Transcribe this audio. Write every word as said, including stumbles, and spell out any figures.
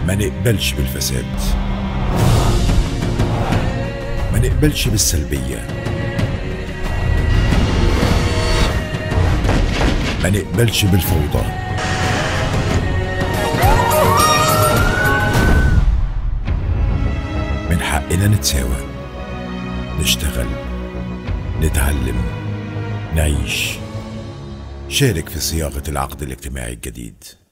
ما نقبلش بالفساد، ما نقبلش بالسلبية، ما نقبلش بالفوضى. من حقنا نتساوى، نشتغل، نتعلم، نعيش. شارك في صياغة العقد الاجتماعي الجديد.